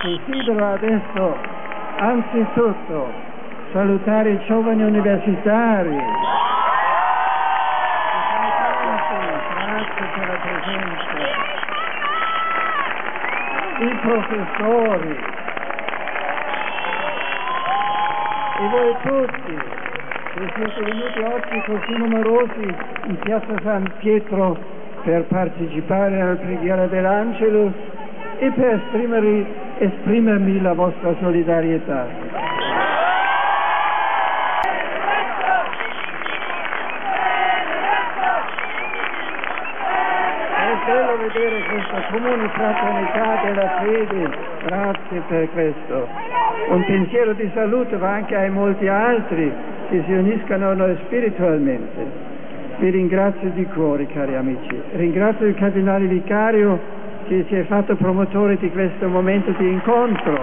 Desidero adesso anzitutto salutare i giovani universitari. Grazie per la presenza. I professori e voi tutti che siete venuti oggi così numerosi in piazza San Pietro per partecipare alla preghiera dell'Angelus e per esprimermi la vostra solidarietà. È bello vedere questa comune fraternità della fede, grazie per questo. Un pensiero di saluto va anche ai molti altri che si uniscono a noi spiritualmente. Vi ringrazio di cuore, cari amici. Ringrazio il Cardinale Vicario che si è fatto promotore di questo momento di incontro.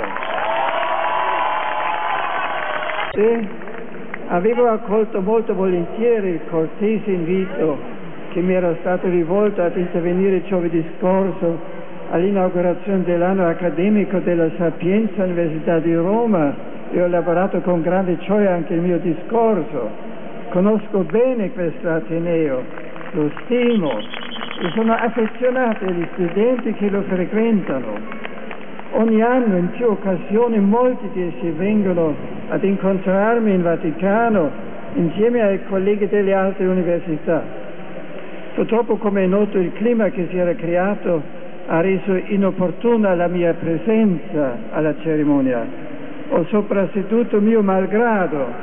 E avevo accolto molto volentieri il cortese invito che mi era stato rivolto ad intervenire giovedì scorso all'inaugurazione dell'anno accademico della Sapienza Università di Roma e ho elaborato con grande gioia anche il mio discorso. Conosco bene questo Ateneo, lo stimo e sono affezionato agli studenti che lo frequentano. Ogni anno in più occasioni molti di essi vengono ad incontrarmi in Vaticano insieme ai colleghi delle altre università. Purtroppo, come è noto, il clima che si era creato ha reso inopportuna la mia presenza alla cerimonia. Ho soprasseduto mio malgrado.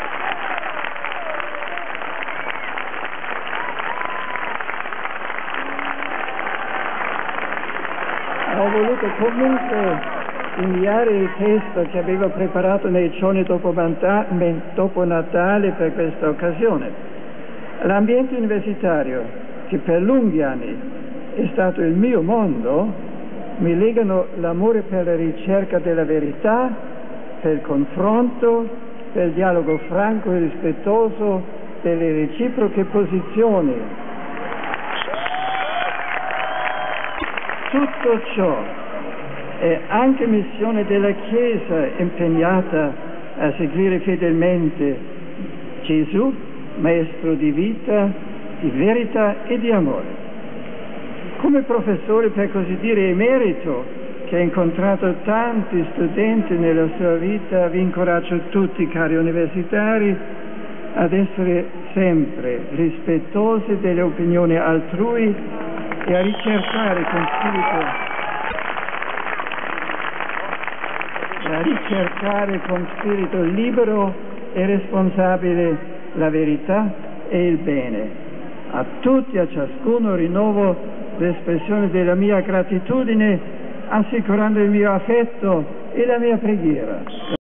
Ho voluto comunque inviare il testo che avevo preparato nei giorni dopo Natale per questa occasione. L'ambiente universitario, che per lunghi anni è stato il mio mondo, mi legano l'amore per la ricerca della verità, per il confronto, per il dialogo franco e rispettoso delle reciproche posizioni. Tutto ciò è anche missione della Chiesa impegnata a seguire fedelmente Gesù, Maestro di vita, di verità e di amore. Come professore, per così dire, emerito, che ha incontrato tanti studenti nella sua vita, vi incoraggio tutti, cari universitari, ad essere sempre rispettosi delle opinioni altrui e a ricercare con spirito libero e responsabile la verità e il bene. A tutti, a ciascuno, rinnovo l'espressione della mia gratitudine, assicurando il mio affetto e la mia preghiera.